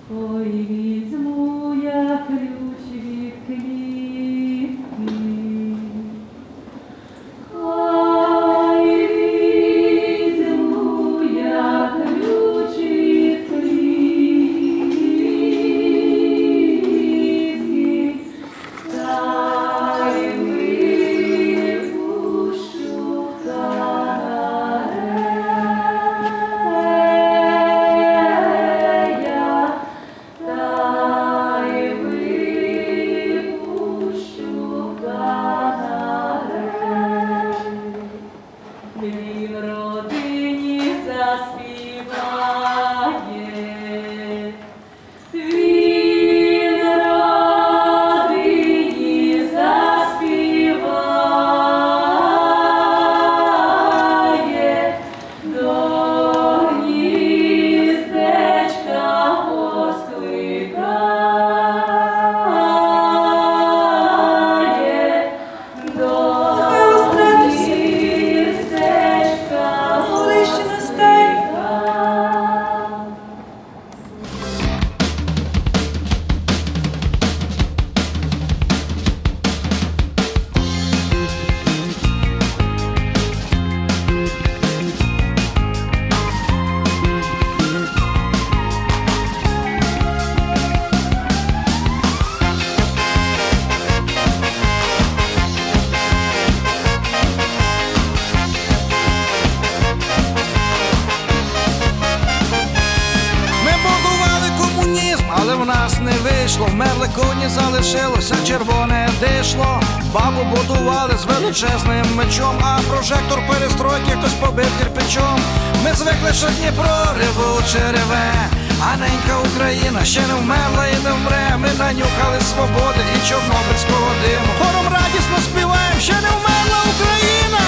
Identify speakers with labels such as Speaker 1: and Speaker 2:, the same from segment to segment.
Speaker 1: Ой, візьму я ключ від клітки. Ой, візьму я ключ від клітки, та й випущу канарея, та й випущу канарея. Він в родині заспіває, він в родині заспіває, до гніздечка поскликає, до гніздечка поскликає.
Speaker 2: Ми будували комунізм, але в нас не вийшло. Вмерли коні, залишилося червоне дишло. Бабу будували з величезним мечом, а прожектор перестройки хтось побив кирпичом. Ми звикли, що Дніпро ревуче реве, а ненька Україна ще не вмерла і не вмре. Ми нанюхали свободи і чорнобильського диму. Хором радісно співаєм, ще не вмерла Україна.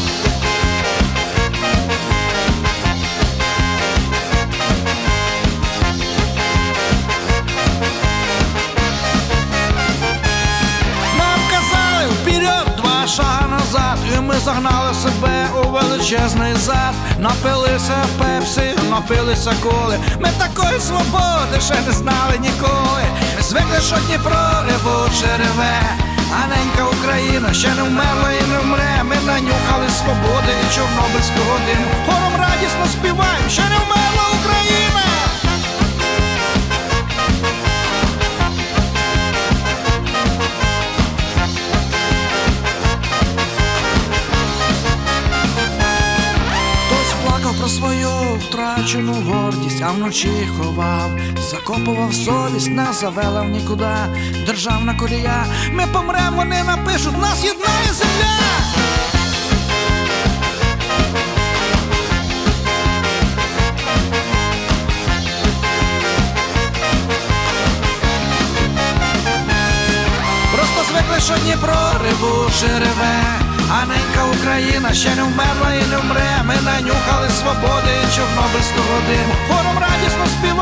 Speaker 2: Нам казали вперед, два шага назад, і ми загнали себе у величезний зад. Напилися пепсі, напилися коли. Ми такої свободи ще не знали ніколи. Ми звикли, що Дніпро ревуче реве, а ненька Україна ще не вмерла і не вмре. Ми нанюхали свободи і чорнобильського диму. Хором радісно співаєм, ще не вмерла Україна. Хтось плакав про свою втрачену гордість, а вночі ховав, закопував совість, нас завела в нікуди державна колія. Ми помрем, вони напишуть, нас єднає земля. Просто звикли, що Дніпро ревуче реве, а ненька Україна ще не вмерла і не вмре. Ми нанюхали свободи і чорнобильського диму. Хором радісно співаємо.